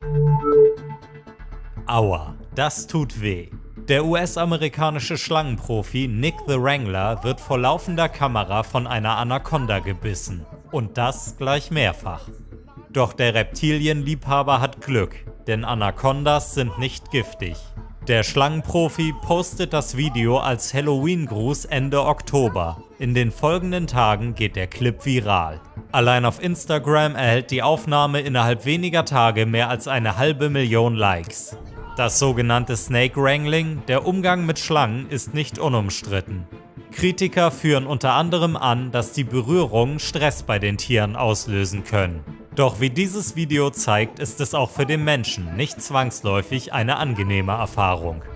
Aua, das tut weh. Der US-amerikanische Schlangenprofi Nick the Wrangler wird vor laufender Kamera von einer Anaconda gebissen. Und das gleich mehrfach. Doch der Reptilienliebhaber hat Glück, denn Anacondas sind nicht giftig. Der Schlangenprofi postet das Video als Halloween-Gruß Ende Oktober. In den folgenden Tagen geht der Clip viral. Allein auf Instagram erhält die Aufnahme innerhalb weniger Tage mehr als 500.000 Likes. Das sogenannte Snake Wrangling, der Umgang mit Schlangen, ist nicht unumstritten. Kritiker führen unter anderem an, dass die Berührungen Stress bei den Tieren auslösen können. Doch wie dieses Video zeigt, ist es auch für den Menschen nicht zwangsläufig eine angenehme Erfahrung.